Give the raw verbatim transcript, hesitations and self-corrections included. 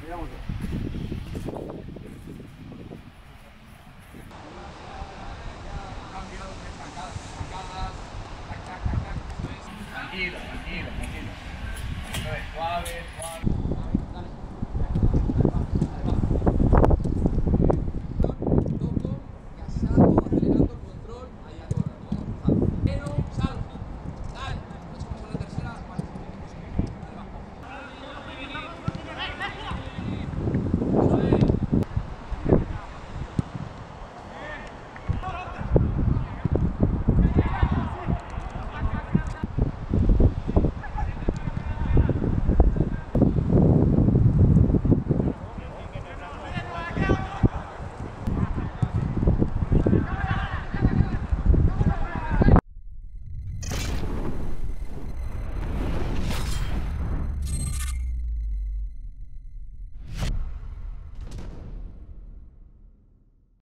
Mirámoslo. Cambios, sacadas, sacadas, tac, tac, tac, tac. Tranquilo, tranquilo, tranquilo. Suave.